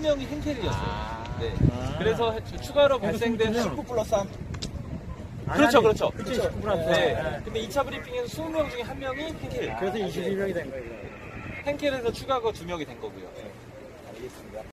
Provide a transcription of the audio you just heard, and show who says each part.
Speaker 1: 20명이 행켈이었어요. 네. 그래서 추가로 발생된
Speaker 2: 19 플러스 3.
Speaker 1: 그렇죠, 그렇죠.
Speaker 3: 그치, 19 플러스
Speaker 1: 네. 근데 2차 브리핑에서 20명 중에 1명이 행켈.
Speaker 3: 그래서 22명이 된 거예요.
Speaker 1: 행켈에서 추가가 2명이 된 거고요.
Speaker 2: 알겠습니다.